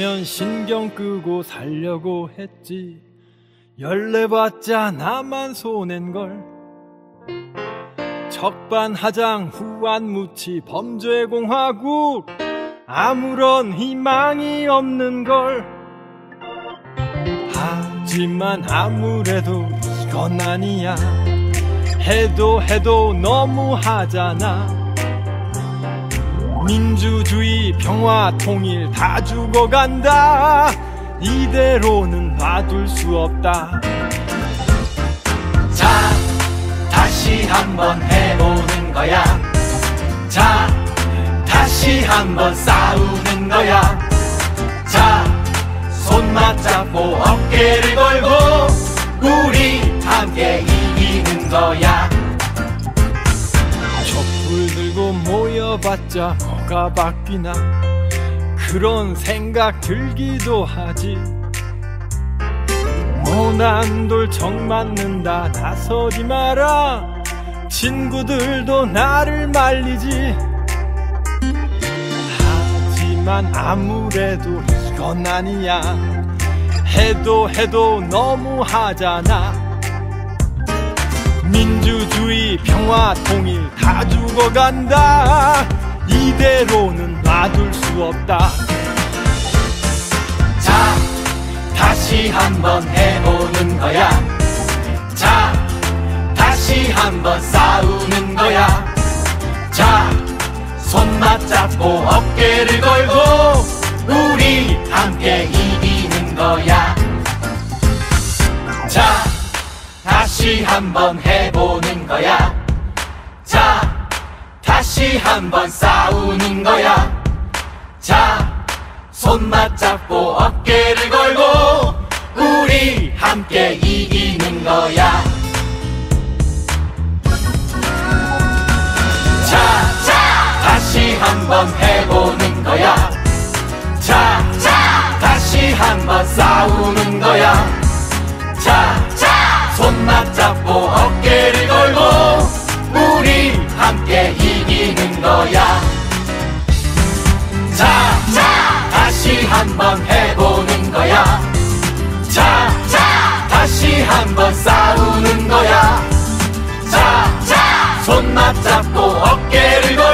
하면 신경 끄고 살려고 했지. 열내봤자 나만 손해인걸. 적반하장 후안무치 범죄공화국, 아무런 희망이 없는걸. 하지만 아무래도 이건 아니야. 해도 너무하잖아. 민주주의, 평화, 통일 다 죽어간다. 이대로는 놔둘 수 없다. 자, 다시 한번 해보는 거야. 자, 다시 한번 싸우는 거야. 자, 손 맞잡고 어깨를 걸고 우리 함께 이기는 거야. 촛불 들고 모여봤자 뭐가 바뀌나, 그런 생각 들기도 하지. 모난 돌 정 맞는다 나서지 마라. 친구들도 나를 말리지. 하지만 아무래도 이건 아니야. 해도 너무하잖아. 민주주의, 평화, 통일 다 죽어간다. 이대로는 놔둘 수 없다. 자, 다시 한번 해보는 거야. 자, 다시 한번 싸우는 거야. 자, 손 맞잡고 어깨를 걸고 우리 함께 이기는 거야. 자, 다시 한번 해보는 거야. 자, 다시 한번 싸우는 거야. 자, 손 맞잡고 어깨를 걸고 우리 함께 이기는 거야. 자, 다시 한번 해보는 거야. 자, 다시 한번 싸우는 거야. 자, 손 맞잡고 어깨를 걸고 우리 함께 이기는 거야. 자, 다시 한번 해보는 거야. 자, 다시 한번 싸우는 거야. 자, 손 맞잡고 어깨를 걸고